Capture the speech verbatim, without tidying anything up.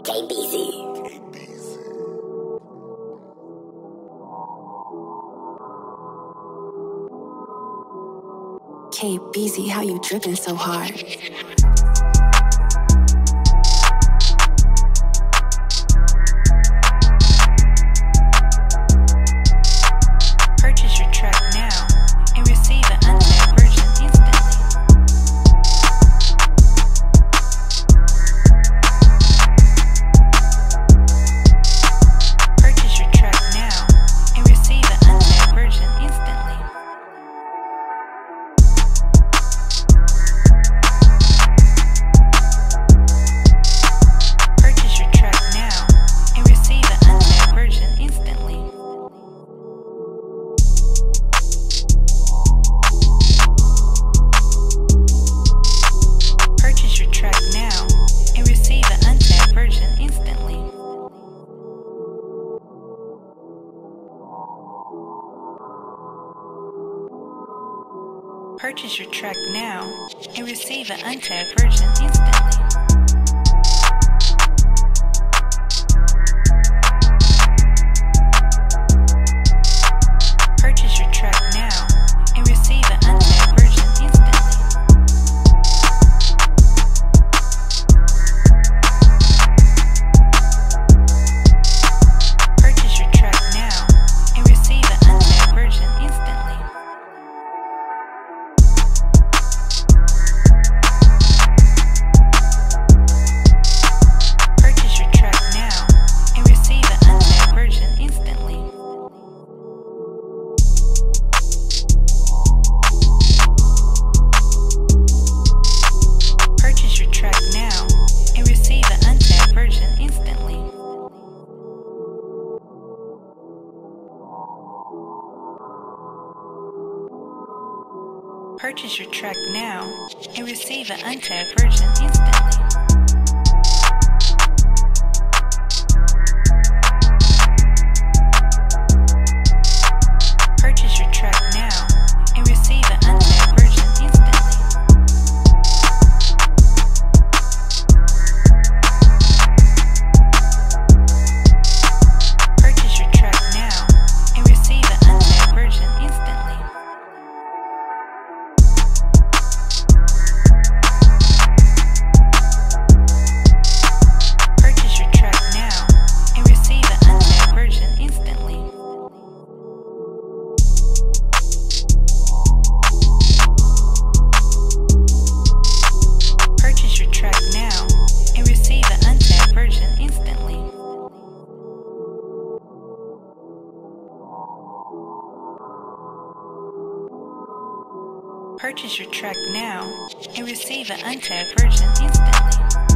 K B Z. K B Z, how you dripping so hard? Purchase your track now and receive an untagged version instantly. Purchase your track now and receive an untagged version instantly. Purchase your track now and receive an untagged version instantly. Purchase your track now and receive an untagged version instantly. Purchase your track now and receive an untagged version instantly. Purchase your track now and receive an untagged version instantly. Purchase your track now and receive an untagged version instantly. Purchase your track now and receive an untagged version instantly. Purchase your track now and receive an untagged version instantly. Purchase your track now and receive an untagged version instantly. Purchase your track now and receive an untagged version instantly. Purchase your track now and receive an untagged version instantly. Purchase your track now and receive an untagged version instantly. Purchase your track now and receive an untagged version instantly. Purchase your track now and receive an untagged version instantly.